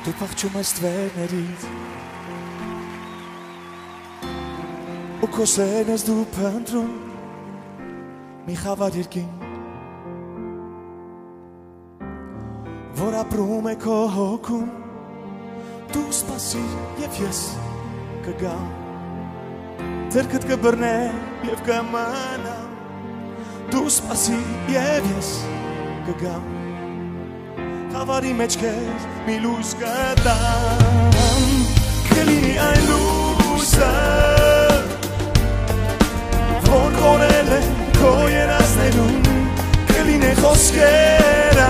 Դու փախչում ես թվերներից ու քո սերն ես դու փնտրում մի խավար երկին որ ապրում է քո հոգում դու սպասիր և ես կգամ ձեռքդ կբռնեմ և կմնամ դու սպասիր և ես կգամ Խավարի մեջ քեզ մի լույս կտամ Կլինի այն լույսը Որ կորել է քո երազներում Կլինի խոսքերը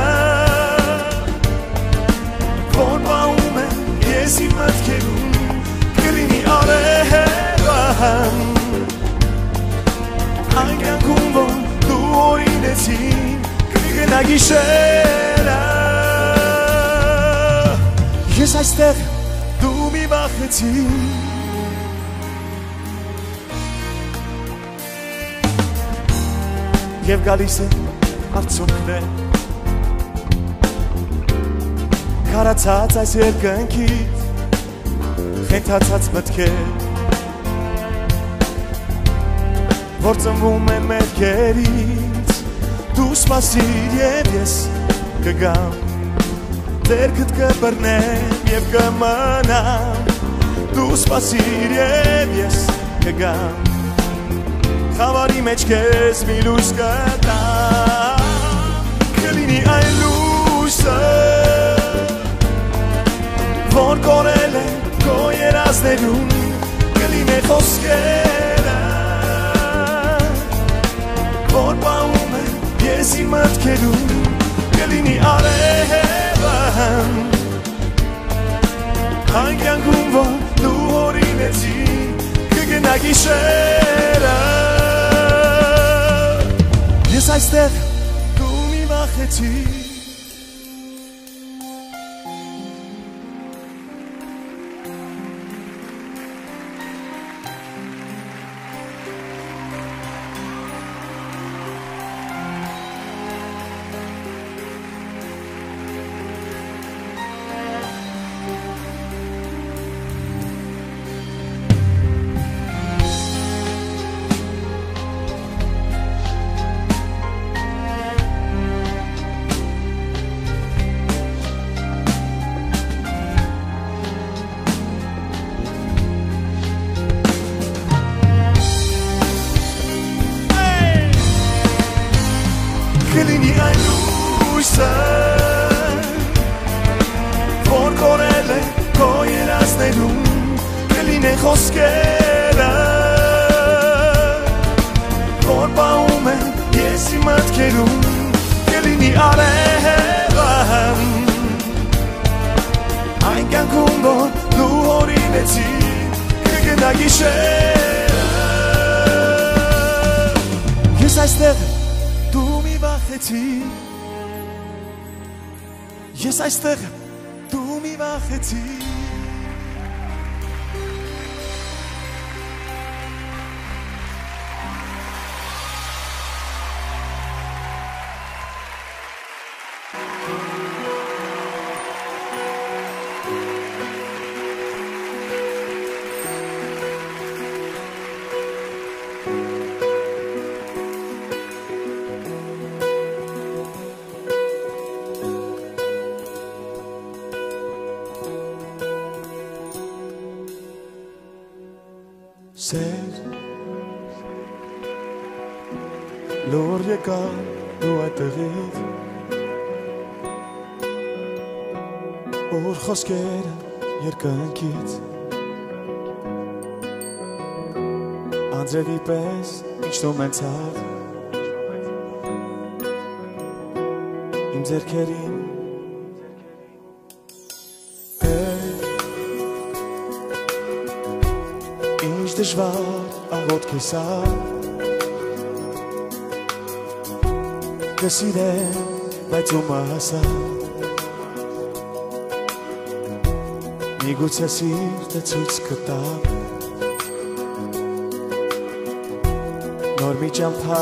Որ պահում եմ ես իմ մտքերում Կլինի արևը Այն կյանքում որ դու օրինեցին Կգնա գիշերը Ես այստեղ դու մի վախեցի Եվ գալիս է արցունքներ Քարացած այս երկնքից Խենթացած մտքեր Որ ծնվում են մեր կերից Դու սպասիր և ես կգամ Ձեռքդ կբռնեմ և կմնամ Դու սպասիր և ես կգամ Խավարի մեջ քեզ մի լույս կտամ Կլինի այն լույսը Որ կորել է քո երազներում Կլինի խոսքերը Որ պահում եմ ես իմ մտքերում Կլինի արևը Այն կյանքում որ դու օրինեցի Կգնա գիշերը Ես այստեղ դու մի վախեցի Կլինի այն լույսը Որ կորել է քո երազներում Կլինի խոսքերը Որ պահում եմ ես իմ մտքերում Կլինի արևը Այն կյանքում որ դու օրինեցի Կգնա գիշերը Ես այստեղ Ես այստեղ դու մի վախեցի Սեր լոր եկա դու այդտեղից Որ խոսքերը երկնքից Անձրևի պես իջնում են ցավ Իմ ձեռքերին Ինչ դժվար աղոտ քեսա Կսիրեմ, բայց ումը հասա Միգուցե սիրտը ցույց կտա Նոր մի ճամփա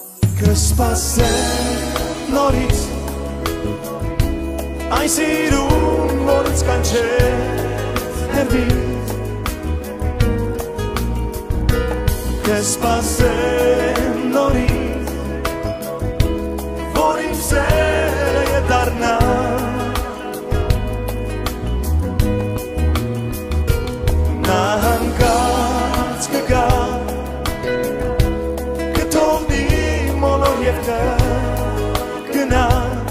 Կսպասեմ նորից Այն սիրում որից կանչեց հեռվից կսպասեմ նորից որ իմ սերը դառնա նա հանկարծ կգա կթողնի մոլոր և կգնա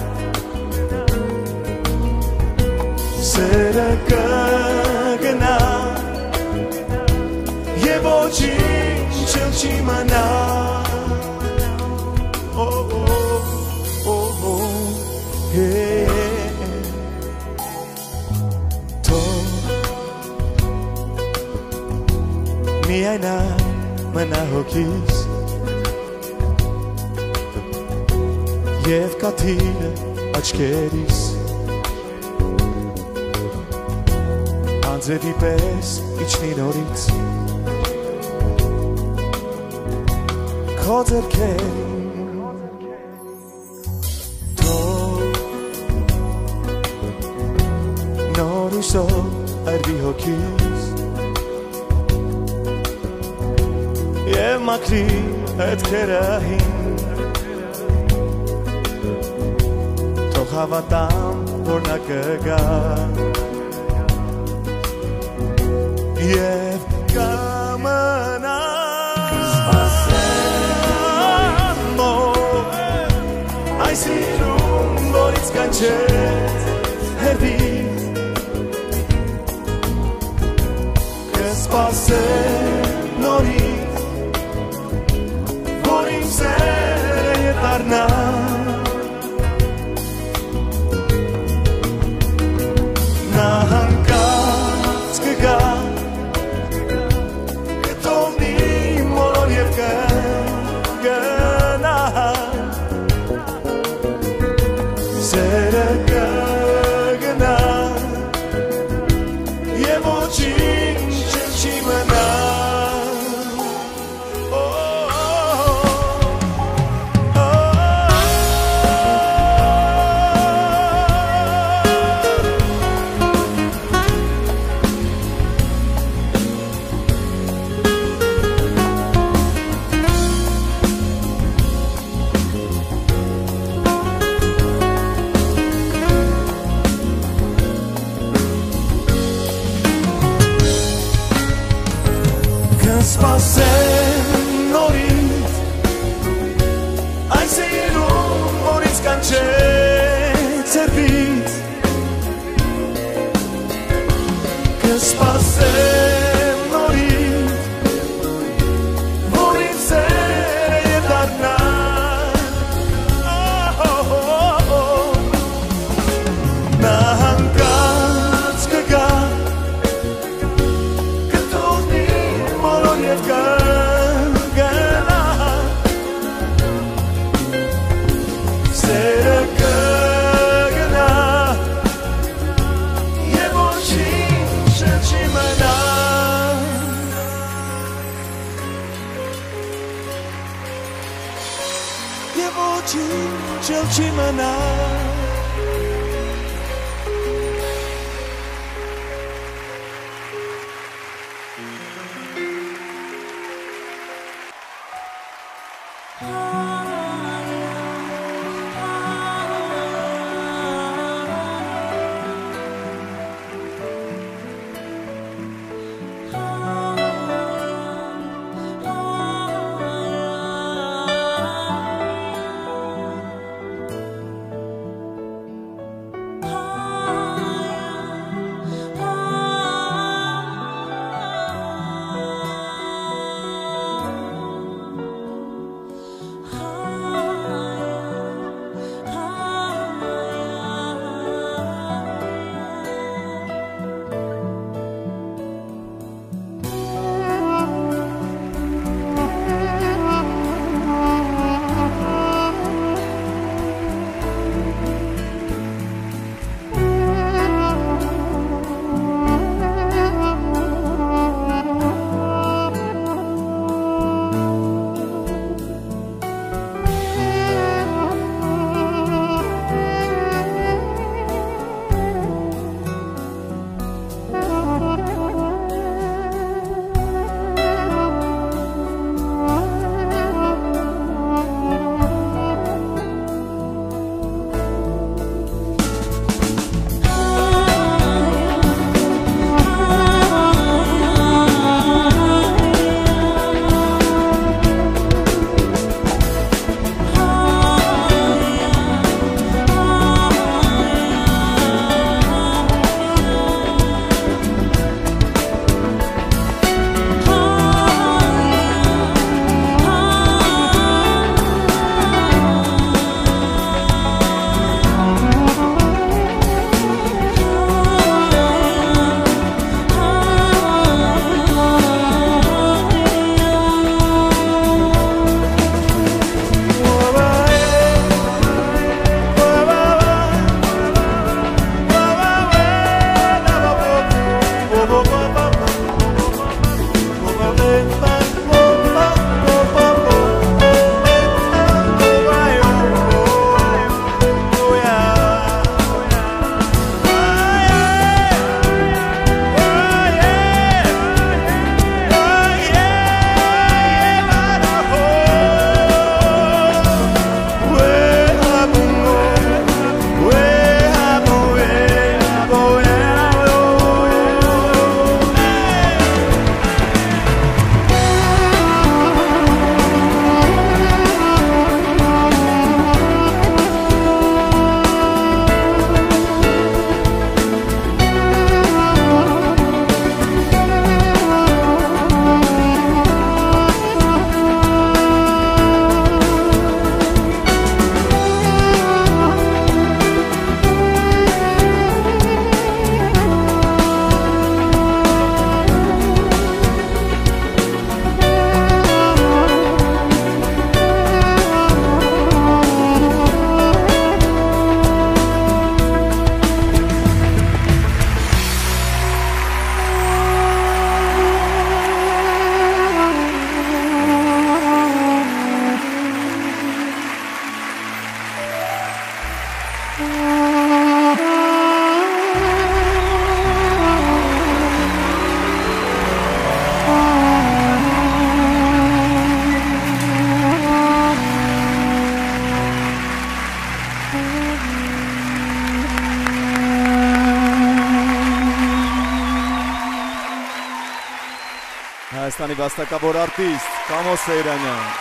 սերը կգնա և ոչինչ չի մնա միայն մնա հոգիս և կաթիլը աչքերիս անձևի պես իջնի նորից քո ձեռքերին թող նոր հույսով այրվի հոգիս և մաքրի հետքերը հին թող հավատամ որ նա կգա և կմնա այս իրում որից կանչեց հեռվից կսպասեմ նորից որ իմ սերը դառնա նա հանկարծ կգա կթողնի մոլոր և կգնա սերը կգնա և ոչինչ չի մնա Կսպասեմ նորից այս իրում որից կանչեց հեռվից կսպասեմ նորից որ իմ սերը դառնա նա հանկարծ կգա սերը կգնա և ոչինչ չի մնա և ոչինչ չի մնա Հայաստանի վաստակավոր արտիստ Կամո Սեյրանյան։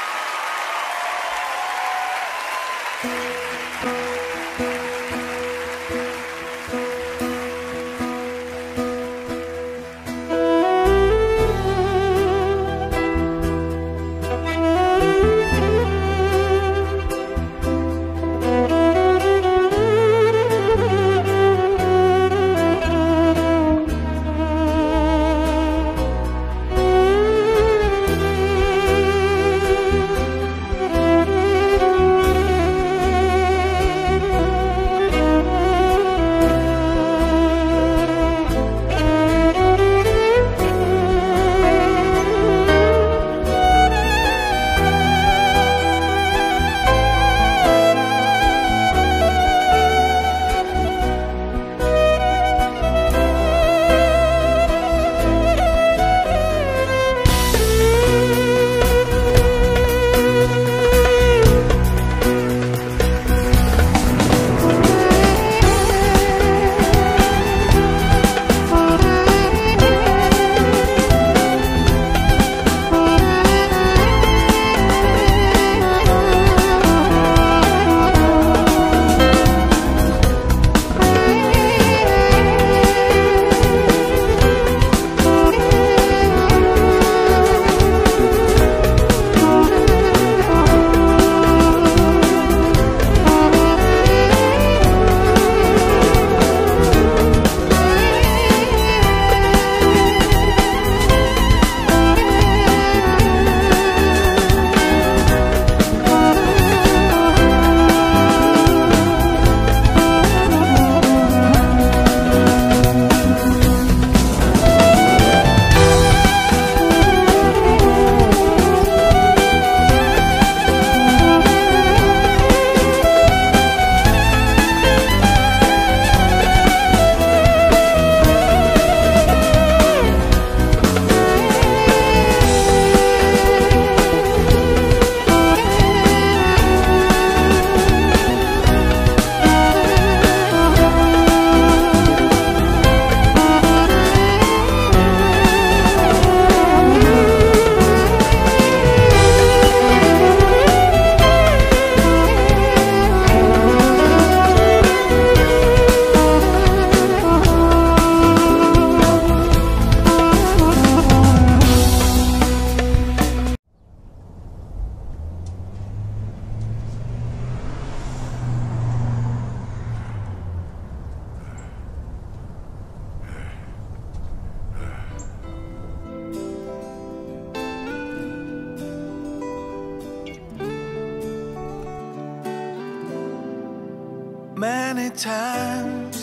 Many times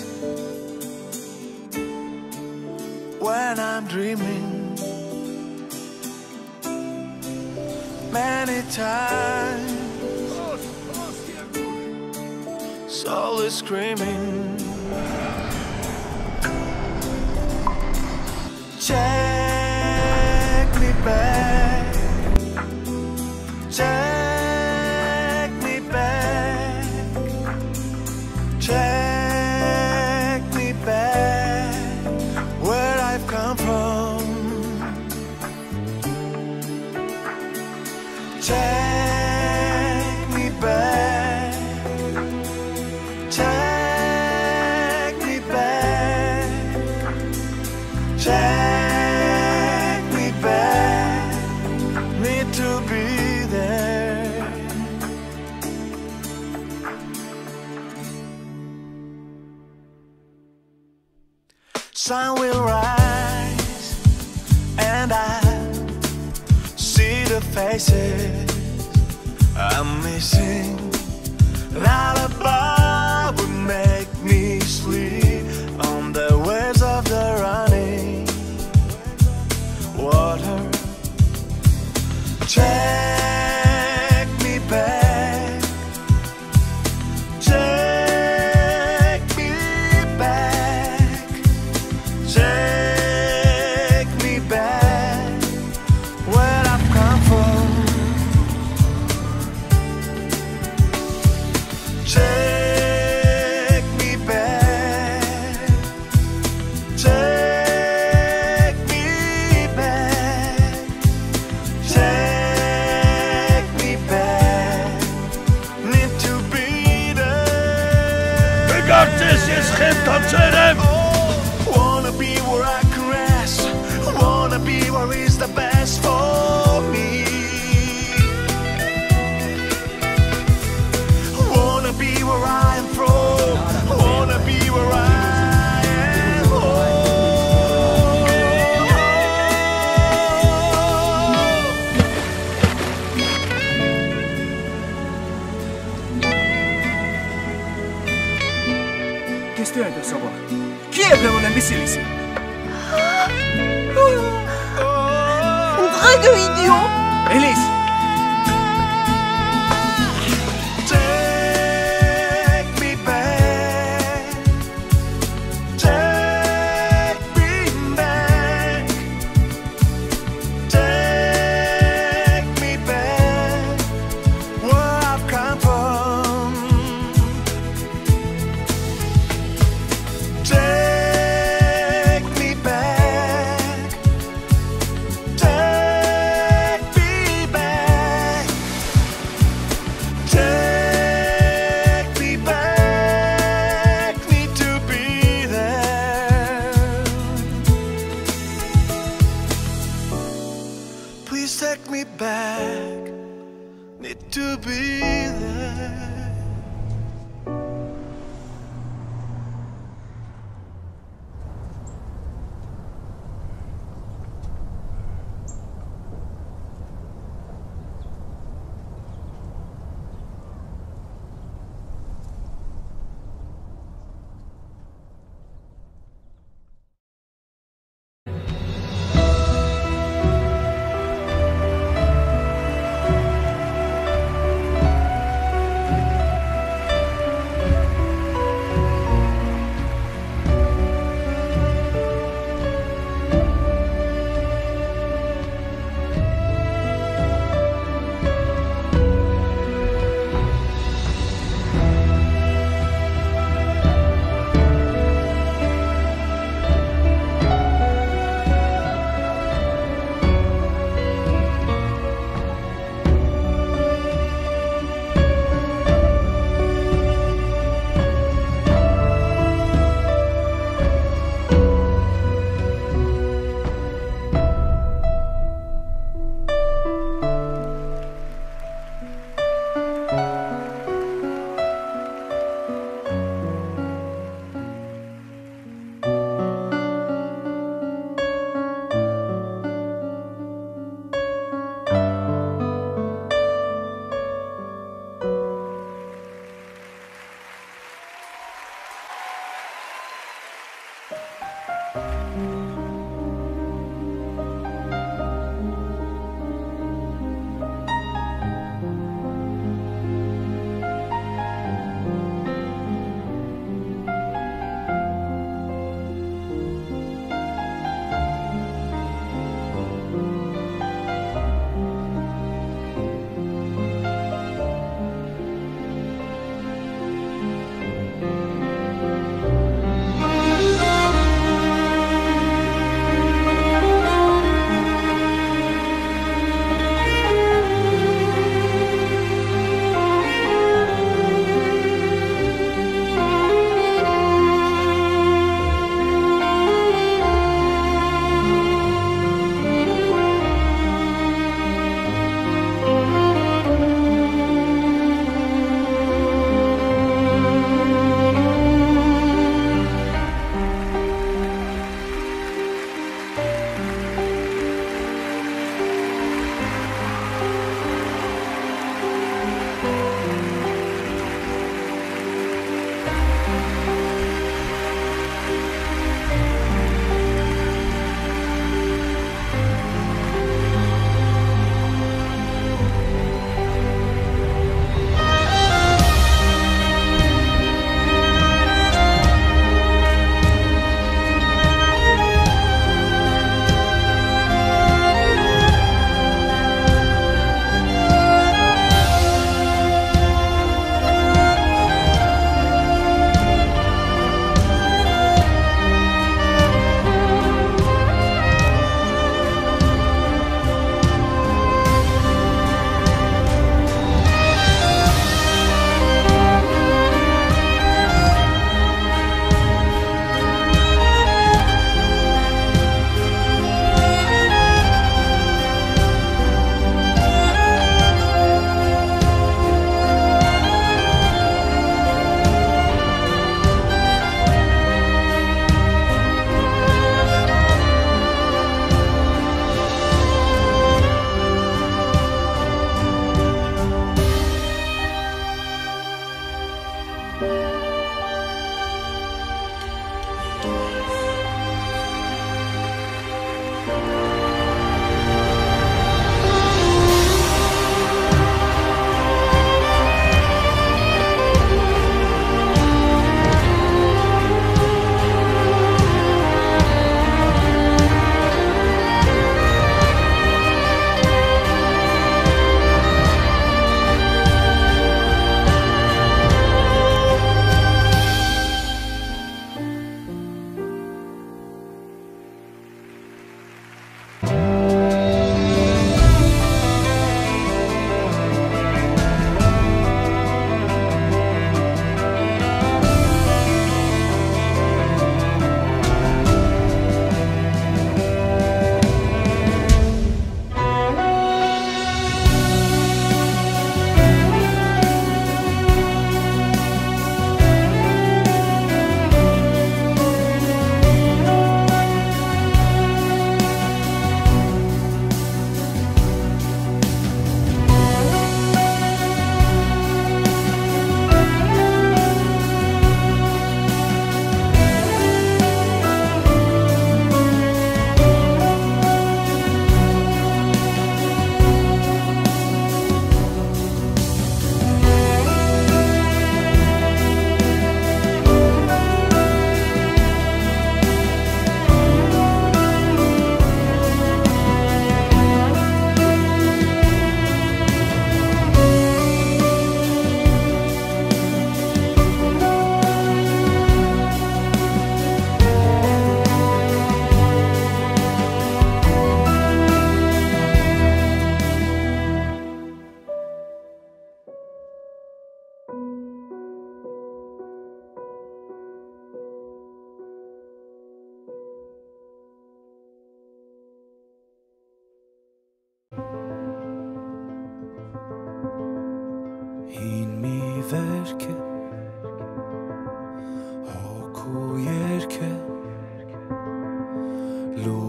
when I'm dreaming, many times soul is screaming. Take me back, take me back, take me back where I've come from. Take me back, take me back, take me back. Need to be there. Sun will rise and I see the faces I'm missing. Lullaby would make me sleep on the waves of the running water. Take me back, take me back, take me back where I've come from. Take me back. Qui est vraiment l'imbécile ici? Une drague idiot. Elise! Take me back. Take me back. Take me back. Where I've come from. Take me back. Take me back. Take me back. Need to be there. Please take me back. Need to be there.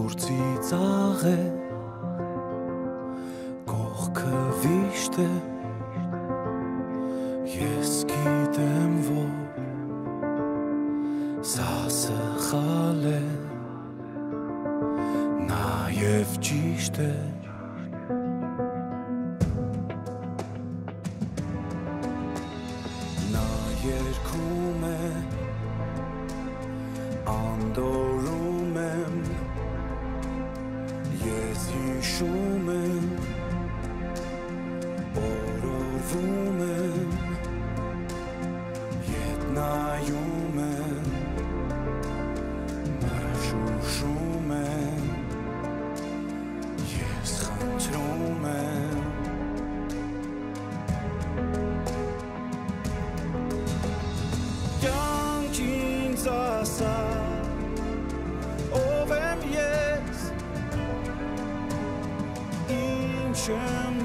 Սուրծի ծաղ է Կողքը վիշտ է Ես գիտեմ որ Սա սխալ է Նաև ճիշտ է Նա երգում է Անդորում եմ Ես հիշում եմ Օրորվում եմ Ետ նայում եմ Մրշուշում եմ Ես խնդրում եմ Կյանք ինձ ասա Ով եմ ես Ինչ եմ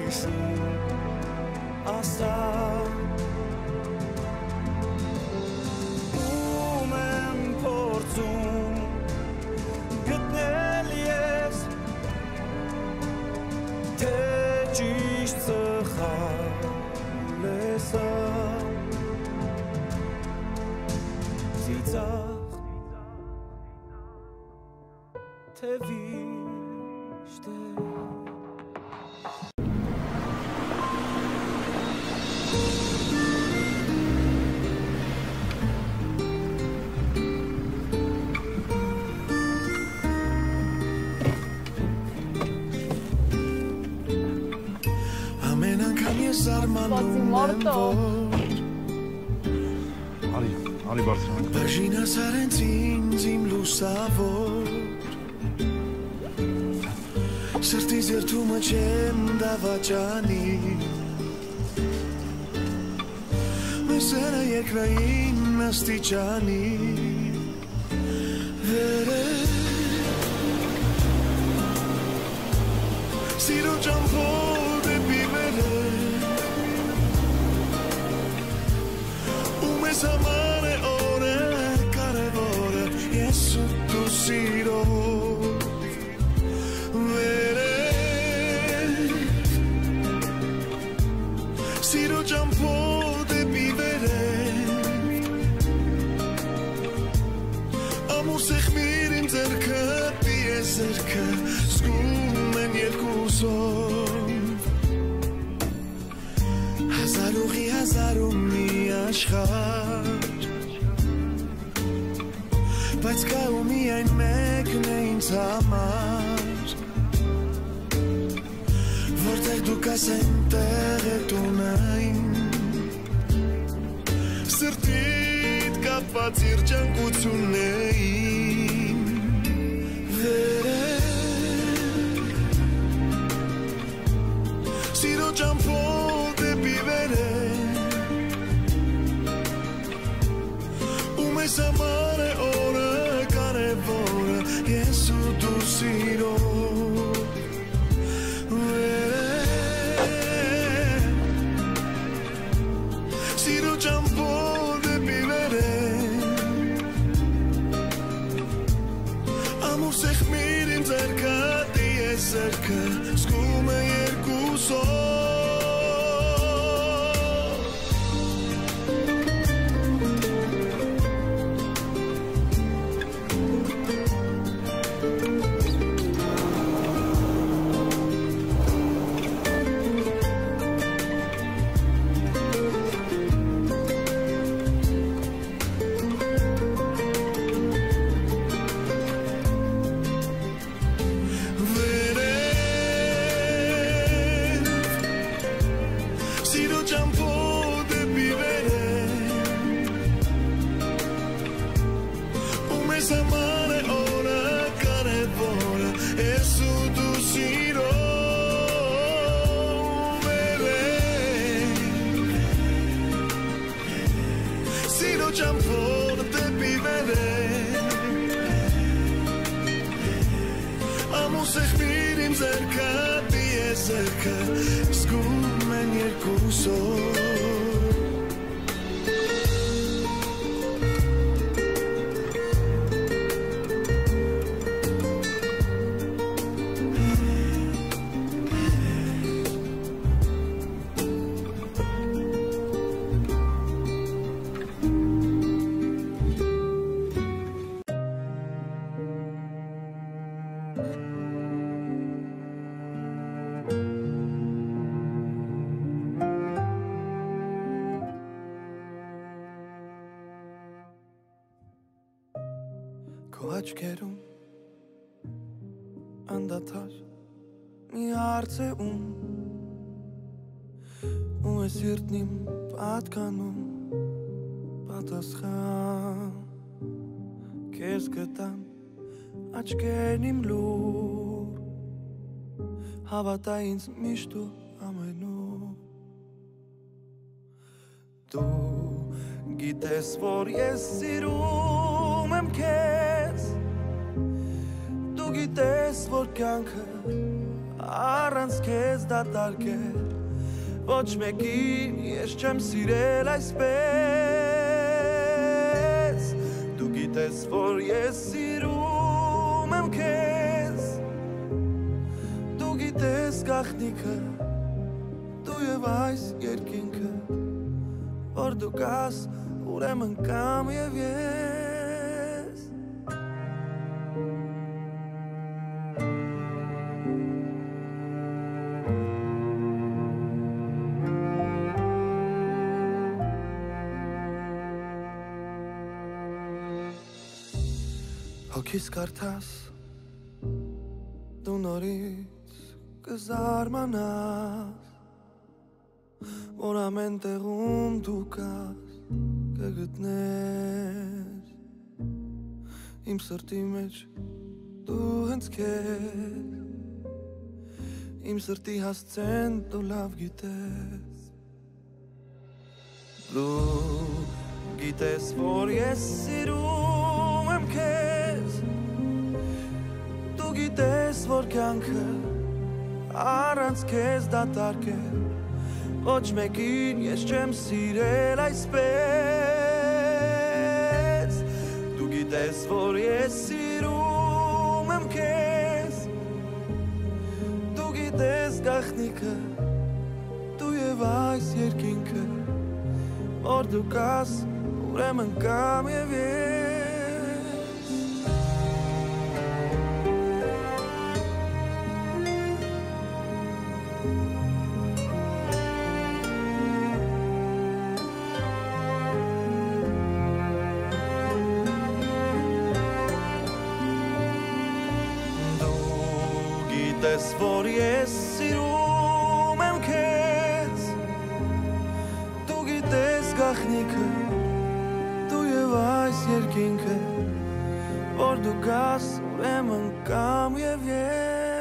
հիշում ասա Ում եմ փորձում գտնել ես Թե ճիշտ սխալ է սա Ծիծաղ Թե վիշտ է Ամեն անգամ ես զարմանում եմ որ Արի բարձրանք Բաժինս արենց ինձ իմ լուսավոր Սրտիս երթումը չեմ դավաճանի Մեր սերը երկրային աստիճանի Վերև Սիրո ճամփոր դեպի վերև Ու մեզ համար է օրը կարևորը Ես ու դու սիրով Սիրո ճամփոր դեպի վերև Ամուր սեղմիր իմ ձեռքը պիես ձեռքը Զգում են երկուսով Հազար ուղի հազար ու մի աշխարհ Բայց կա ու միայն մեկն է ինձ համար Որտեղ դու կաս այնտեղ է տունային Սրտիդ կապված երջանկություններին Վերև Սիրո ճամփոր դեպի վերև Ու մեզ համար է օրը կարևորը Ես ու դու սիրով Սիրո ճամփոր դեպի վերև Ամուր սեղմիր իմ ձեռքը դիես ձեռքը Զգում է երկուսով Զգում են երկուսով Քո աչքերում անդադար մի հարց է ու ես սիրտն իմ պատկանում պատասխան քեզ գտան աչքերն իմ լուր հավատա ինձ միշտ ու ամենում դու գիտես որ ես սիրում եմ քեզ դու գիտես որ կյանքը առանց քեզ դատարկ է ոչ մեկին ես չեմ սիրել այսպես դու գիտես որ ես սիրում եմ քեզ դու գիտես գաղտնիքը դու եւ այս երկինքը որ դու կաս ուրեմն կամ եւ ես Հոգիս կարդաս դու նորից կզարմանաս որ ամեն տեղում դու կաս կգտնես իմ սրտի մեջ դու հենց քեզ իմ սրտի հասցեն դու լավ գիտես դու գիտես որ ես սիրում եմ քեզ դու գիտես որ կյանքը առանց քեզ դատարկ է ոչ մեկին ես չեմ սիրել այսպես դու գիտես որ ես սիրում եմ քեզ դու գիտես գաղտնիքը դու եւ այս երկինքը որ դու կաս ուրեմն կամ եւ ես Գիտես որ ես սիրում եմ քեզ դու գիտես գաղտնիքը դու եւ այս երկինքը որ դու կաս ուրեմն կամ եւ ես